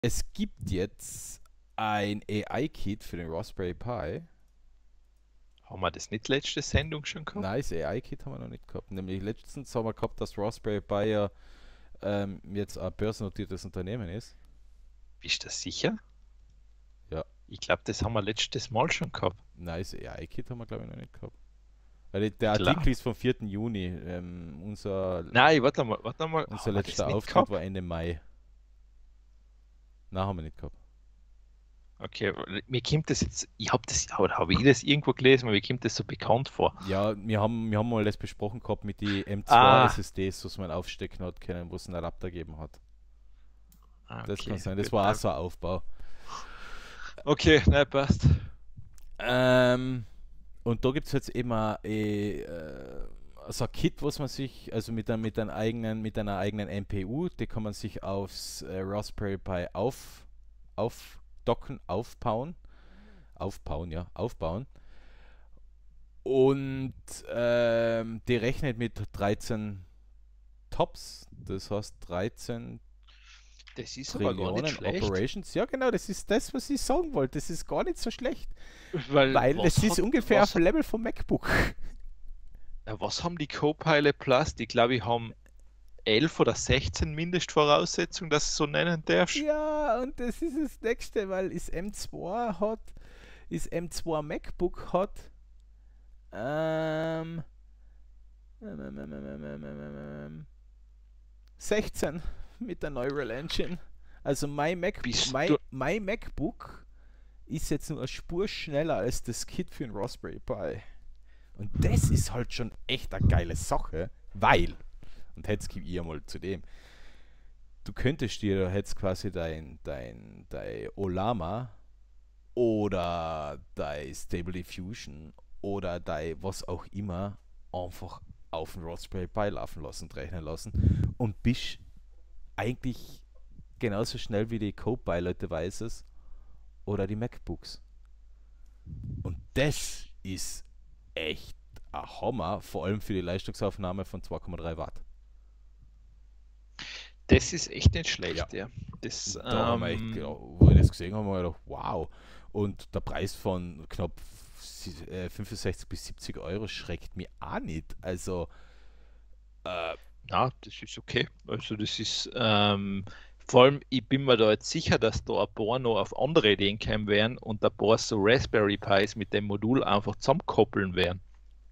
Es gibt jetzt ein AI-Kit für den Raspberry Pi. Haben wir das nicht letzte Sendung schon gehabt? Nice, AI-Kit haben wir noch nicht gehabt. Nämlich letztens haben wir gehabt, dass Raspberry Pi ja jetzt ein börsennotiertes Unternehmen ist. Bist du sicher? Ja, Ich glaube, das haben wir letztes Mal schon gehabt. nice, AI-Kit haben wir glaube ich noch nicht gehabt. Weil der Ich glaube. Artikel ist vom 4. Juni. Nein, warte mal, Unser haben wir das letzter nicht Auftritt gehabt? war Ende Mai. Nein, haben wir nicht gehabt. Okay, mir kommt das jetzt, ich habe das, oder habe ich das irgendwo gelesen, aber mir kommt das so bekannt vor. Ja, wir haben mal das besprochen gehabt mit die M2 Ah, SSDs, was man aufstecken hat können, wo es einen Adapter gegeben hat. Das kann okay, sein. Das gut. war auch so ein Aufbau. Okay, nein, passt. Ähm, und da gibt es jetzt eben auch, so ein Kit, was man sich, also mit einer eigenen NPU, die kann man sich aufs Raspberry Pi aufdocken, aufbauen. Und die rechnet mit 13 Tops, das heißt 13 Das ist aber gar nicht Trillionen schlecht, Operations. Ja, genau, das ist das, was ich sagen wollte. Das ist gar nicht so schlecht, weil weil es ist ungefähr auf dem Level vom MacBook. was haben die Copilot Plus? Die glaube ich haben 11 oder 16 Mindestvoraussetzungen, dass du es so nennen darfst. Ja, und das ist das nächste, weil ist M2 MacBook hat ähm, 16 mit der Neural Engine. Also Bist du, mein MacBook ist jetzt nur eine Spur schneller als das Kit für den Raspberry Pi. Und das ist halt schon echt eine geile Sache, weil, und jetzt gebe ich mal zu dem, du könntest dir jetzt quasi dein Olama oder dein Stable Diffusion oder dein was auch immer einfach auf den Raspberry Pi laufen lassen und rechnen lassen und bist eigentlich genauso schnell wie die Copilot Devices oder die MacBooks. Und das ist echt ein Hammer, vor allem für die Leistungsaufnahme von 2,3 Watt. das ist echt nicht Ja, schlecht, ja. Das, da haben wir echt, wo wir das gesehen haben, haben wir gedacht, wow. Und der Preis von knapp 65 bis 70 Euro schreckt mich auch nicht. Also, äh, ja, das ist okay. Also das ist, vor allem, ich bin mir da jetzt sicher, dass da ein paar noch auf andere Ideen kommen werden und ein paar so Raspberry Pis mit dem Modul einfach zusammenkoppeln werden.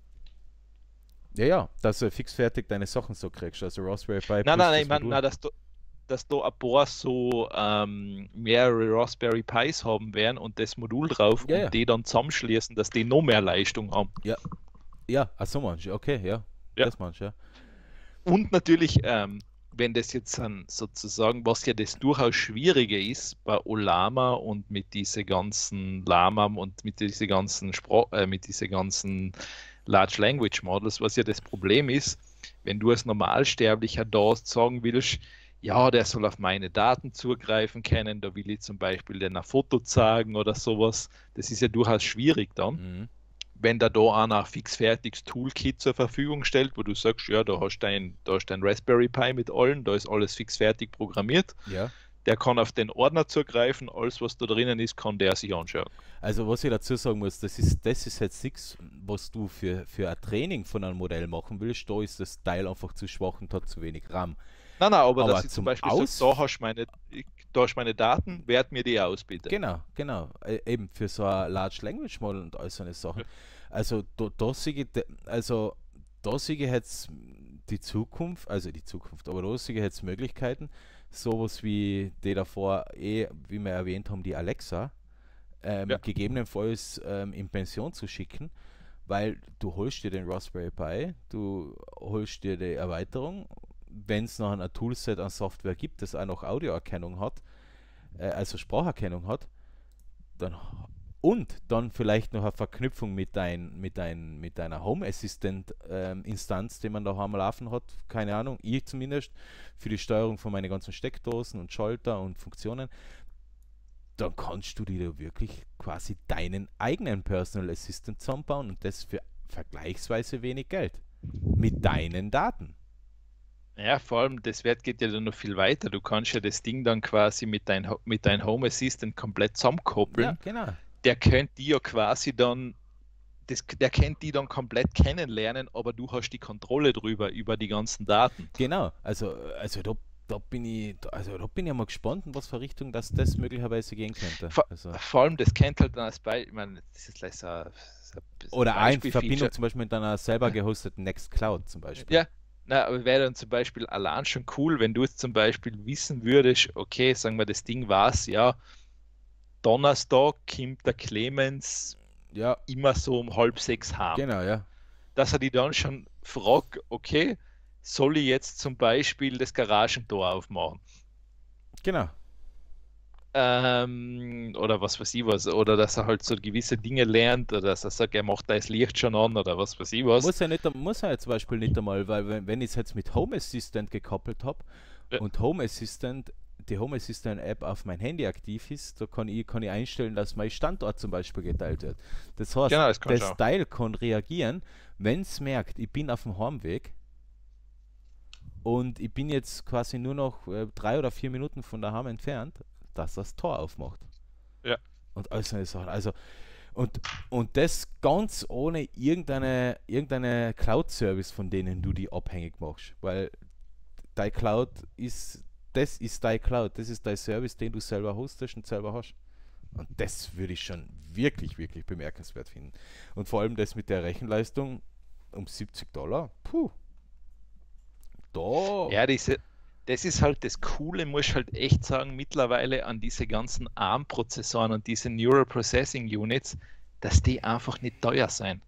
ja, dass du fixfertig deine Sachen so kriegst. Also Raspberry Pi Nein, plus nein, nein, ich das meine, Modul. nein, dass da ein paar so mehrere Raspberry Pis haben werden und das Modul drauf Ja, und ja, die dann zusammenschließen, dass die noch mehr Leistung haben. ja, ja, ach so manche, okay, ja, Ja. das manche, ja. Und natürlich, wenn das jetzt dann sozusagen, was ja das durchaus Schwierige ist bei Olama und mit diese ganzen Lama und mit diese ganzen mit diese ganzen Large Language Models, was ja das Problem ist, wenn du als Normalsterblicher da sagen willst, ja, der soll auf meine Daten zugreifen können, da will ich zum Beispiel dann ein Foto zeigen oder sowas, das ist ja durchaus schwierig dann Mhm. wenn da einer ein fixfertiges Toolkit zur Verfügung stellt, wo du sagst, ja, da hast dein Raspberry Pi mit allen, da ist alles fixfertig programmiert, Ja, der kann auf den Ordner zugreifen, alles, was da drinnen ist, kann der sich anschauen. also was ich dazu sagen muss, das ist jetzt nichts, was du für ein Training von einem Modell machen willst. Da ist das Teil einfach zu schwach und hat zu wenig RAM. Nein, nein, aber dass Aber ich zum zum Beispiel sage, Aus da hast meine Daten, wert mir die aus, bitte. genau. Eben für so ein Large Language Model und all so eine Sachen. Ja. Also da sehe ich jetzt die Zukunft, aber da sehe ich jetzt Möglichkeiten, sowas wie die davor, wie wir erwähnt haben, die Alexa, Ja. gegebenenfalls in Pension zu schicken, weil du holst dir den Raspberry Pi, du holst dir die Erweiterung, wenn es noch ein Toolset an Software gibt, das auch noch Audioerkennung hat, also Spracherkennung hat, dann und dann vielleicht noch eine Verknüpfung mit deiner Home Assistant Instanz, die man da am Laufen hat, keine Ahnung, ich zumindest, für die Steuerung von meinen ganzen Steckdosen und Schalter und Funktionen, dann kannst du dir da wirklich quasi deinen eigenen Personal Assistant zusammenbauen und das für vergleichsweise wenig Geld. Mit deinen Daten. Ja, vor allem, das Wert geht ja dann noch viel weiter. Du kannst ja das Ding dann quasi mit deinem Home Assistant komplett Ja, zusammenkoppeln. genau. Der könnte die ja quasi dann, der könnte die dann komplett kennenlernen, aber du hast die Kontrolle drüber, über die ganzen Daten. Genau. Also da bin ich mal gespannt, in was für Richtung das möglicherweise gehen könnte. Vor, Also, vor allem, das kennt halt dann als Beispiel, ich meine, das ist gleich so ein oder auch in Verbindung Beispielfeature. zum Beispiel mit einer selber gehosteten Nextcloud zum Beispiel. Ja, na, aber wäre dann zum Beispiel allein schon cool, wenn du jetzt zum Beispiel wissen würdest, okay, sagen wir, das Ding war's, ja, Donnerstag kommt der Clemens Ja, immer so um halb sechs heim. genau, ja. Dass er die dann schon fragt, okay, soll ich jetzt zum Beispiel das Garagentor aufmachen? Genau. Oder was weiß ich was, oder dass er halt so gewisse Dinge lernt, oder dass er sagt, er macht da das Licht schon an, oder was weiß ich was. Muss er ja zum Beispiel nicht einmal, weil wenn ich es jetzt mit Home Assistant gekoppelt habe Ja, und die Home Assistant App auf mein Handy aktiv ist, da kann ich einstellen, dass mein Standort zum Beispiel geteilt wird. Das heißt, genau, das kann ich das auch. Teil kann reagieren, wenn es merkt, ich bin auf dem Heimweg und ich bin jetzt quasi nur noch 3 oder 4 Minuten von daheim entfernt, dass das Tor aufmacht. Ja, Und all solche Sachen. Also, und, und das ganz ohne irgendeine Cloud-Service, von denen du die abhängig machst. Weil dein Cloud das ist dein Cloud, das ist dein Service, den du selber hostest und selber hast. Und das würde ich schon wirklich, wirklich bemerkenswert finden. Und vor allem das mit der Rechenleistung um $70. Puh, da. ja, das ist halt das Coole, muss ich halt echt sagen, mittlerweile an diese ganzen ARM-Prozessoren und diese Neural Processing Units, dass die einfach nicht teuer sein.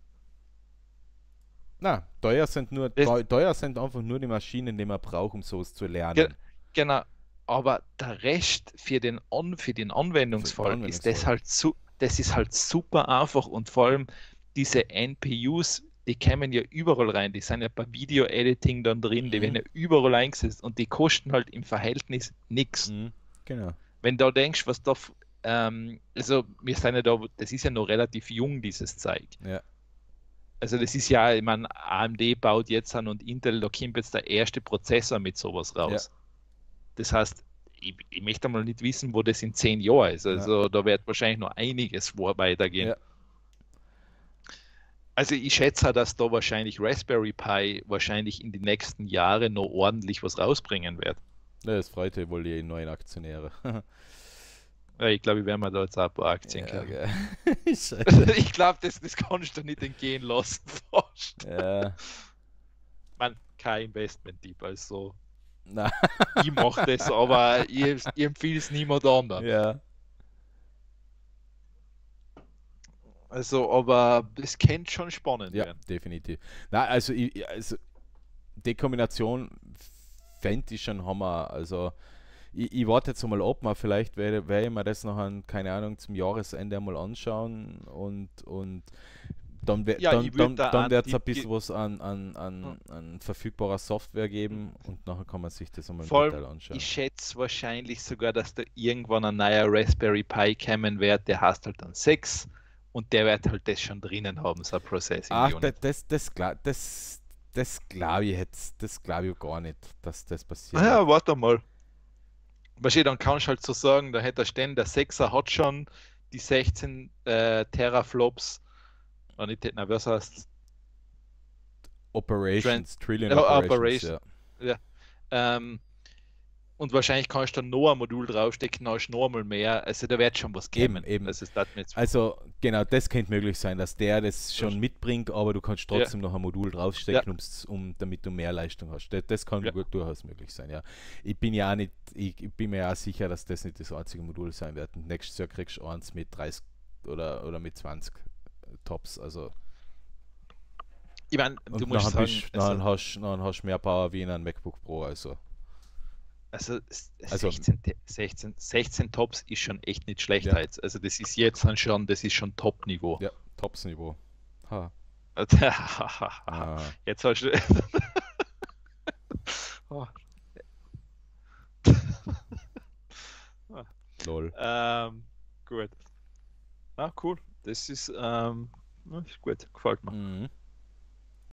Na, Das, teuer sind einfach nur die Maschinen, die man braucht, um sowas zu ge lernen. genau, aber der Rest für den Für den Anwendungsfall ist das Anwendungsfall. halt das ist halt super einfach und vor allem diese NPUs, die kämen ja überall rein, die sind ja bei Video-Editing dann drin, die werden Mhm. ja überall eingesetzt und die kosten halt im Verhältnis nichts. Mhm. Genau. Wenn du denkst, was da, also wir sind ja da, das ist ja noch relativ jung, dieses Zeug. Ja. Also das ist ja, ich meine, AMD baut jetzt an und Intel, da kommt jetzt der erste Prozessor mit sowas Ja. raus. Das heißt, ich möchte mal nicht wissen, wo das in 10 Jahren ist. Na, Also da wird wahrscheinlich noch einiges weitergehen. ja. Also ich schätze, dass da wahrscheinlich Raspberry Pi wahrscheinlich in die nächsten Jahre noch ordentlich was rausbringen wird. Ja, das freut ja wohl die neuen Aktionäre. Ja, ich glaube, ich werde mir da jetzt auch ein paar Aktien Ja, kaufen. gell. Scheiße. Ich glaube, das kannst du nicht entgehen lassen, fast. Ja. Man, kein Investment-Tipp, also Na, ich mache das, aber ich empfehle es niemand anderen. ja. Also, aber es könnte schon spannend Ja, werden. definitiv. Na, also die Kombination fände ich schon Hammer. Also ich warte jetzt mal ab, mal vielleicht werde ich mir das noch an, keine Ahnung, zum Jahresende einmal anschauen und dann, Ja, ich würde da dann einen wird es ein Tipp bisschen was an verfügbarer Software geben und nachher kann man sich das einmal im vor allem, Detail anschauen. ich schätze wahrscheinlich sogar, dass da irgendwann ein neuer Raspberry Pi kommen wird, der heißt halt dann 6 und der wird halt das schon drinnen haben, so ein Processing Ach, Unit. das glaube ich jetzt, das glaube ich gar nicht, dass das Ah passieren wird. ja, warte mal. Weißt du, dann kannst du halt so sagen, da hätte er stehen, der 6er hat schon die 16 Teraflops, nicht, na, was heißt Operations, Trillion Operations, Operation. ja. Ja. Ähm, und wahrscheinlich kannst du dann noch ein Modul draufstecken, dann hast du noch einmal mehr. Also da wird schon was Eben, kommen. eben. Also es darf mir jetzt. Also genau, das könnte möglich sein, dass der das Ja, schon mitbringt, aber du kannst ja, trotzdem noch ein Modul ja, draufstecken, damit du mehr Leistung hast. Das kann ja. gut durchaus möglich sein, ja. Ich bin ja auch nicht, ich bin mir ja auch sicher, dass das nicht das einzige Modul sein wird. Und nächstes Jahr kriegst du eins mit 30 oder mit 20 Tops, also Ich meine, du und musst nachher, sagen, nachher hast du mehr Power wie in einem MacBook Pro, also also 16 Tops ist schon echt nicht schlecht ja, jetzt. Also das ist jetzt dann schon, das ist schon Top-Niveau. ja, Tops-Niveau. Ha. Ah, Jetzt hast du. Oh. lol. Gut. Ah, cool. Das ist gut, gefällt mir. Mhm.